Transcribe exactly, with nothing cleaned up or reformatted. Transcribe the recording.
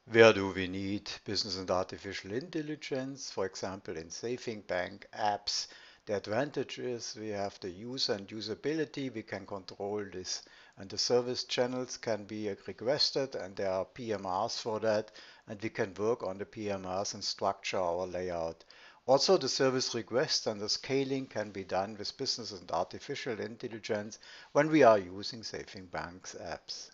Where do we need business and artificial intelligence? For example, in saving bank apps, the advantage is we have the user and usability. We can control this, and the service channels can be requested, and there are P M Rs for that, and we can work on the P M Rs and structure our layout. Also, the service request and the scaling can be done with business and artificial intelligence when we are using saving banks apps.